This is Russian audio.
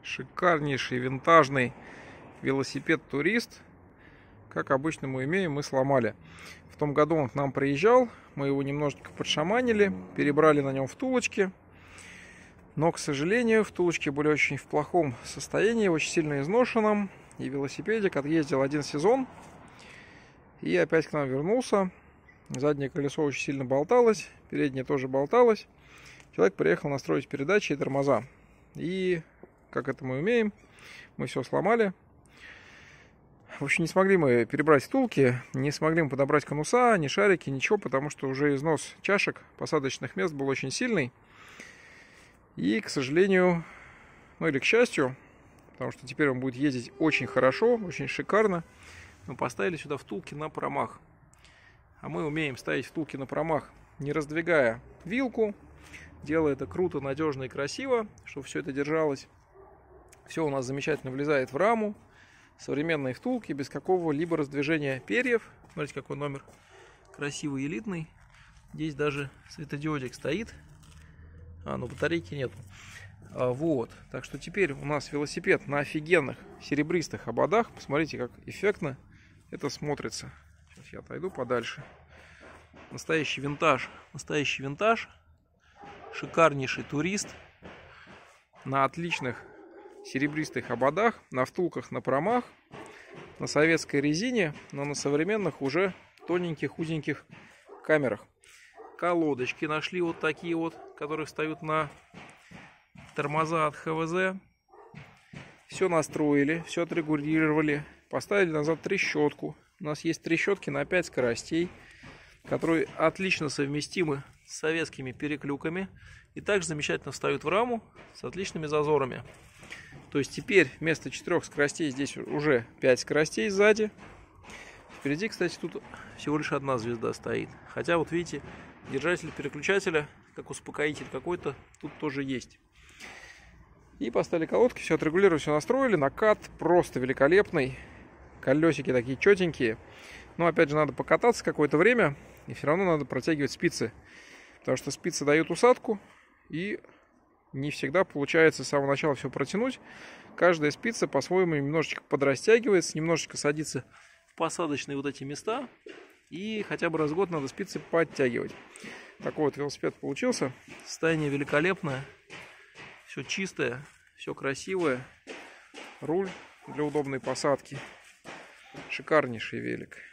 Шикарнейший винтажный велосипед-турист. Как обычно мы имеем, мы сломали. В том году он к нам приезжал, мы его немножечко подшаманили, перебрали на нем втулочки. Но, к сожалению, втулочки были очень в плохом состоянии, очень сильно изношенном. И велосипедик отъездил один сезон. И опять к нам вернулся. Заднее колесо очень сильно болталось, переднее тоже болталось. Человек приехал настроить передачи и тормоза. И, как это мы умеем, мы все сломали. В общем, не смогли мы перебрать втулки, не смогли мы подобрать конуса, ни шарики, ничего, потому что уже износ чашек, посадочных мест был очень сильный. И, к сожалению, ну или к счастью, потому что теперь он будет ездить очень хорошо, очень шикарно, мы поставили сюда втулки на промах. А мы умеем ставить втулки на промах, не раздвигая вилку, делая это круто, надежно и красиво, чтобы все это держалось. Все у нас замечательно влезает в раму. Современные втулки без какого-либо раздвижения перьев. Смотрите, какой номер красивый, элитный. Здесь даже светодиодик стоит. Но батарейки нету. Вот. Так что теперь у нас велосипед на офигенных серебристых ободах. Посмотрите, как эффектно это смотрится. Сейчас я отойду подальше. Настоящий винтаж. Настоящий винтаж. Шикарнейший турист. На отличных серебристых ободах, на втулках на промах, на советской резине, но на современных уже тоненьких, узеньких камерах. Колодочки нашли вот такие вот, которые встают на тормоза от ХВЗ. Все настроили, все отрегулировали, поставили назад трещотку. У нас есть трещотки на 5 скоростей, которые отлично совместимы с советскими переклюками и также замечательно встают в раму с отличными зазорами. То есть теперь вместо 4 скоростей здесь уже 5 скоростей сзади. Впереди, кстати, тут всего лишь одна звезда стоит. Хотя вот видите, держатель переключателя, как успокоитель какой-то, тут тоже есть. И поставили колодки, все отрегулировали, все настроили. Накат просто великолепный. Колесики такие четенькие. Но опять же надо покататься какое-то время. И все равно надо протягивать спицы. Потому что спицы дают усадку. И не всегда получается с самого начала все протянуть. Каждая спица по-своему немножечко подрастягивается, немножечко садится в посадочные вот эти места. И хотя бы раз в год надо спицы подтягивать. Такой вот велосипед получился. Состояние великолепное. Все чистое, все красивое. Руль для удобной посадки. Шикарнейший велик.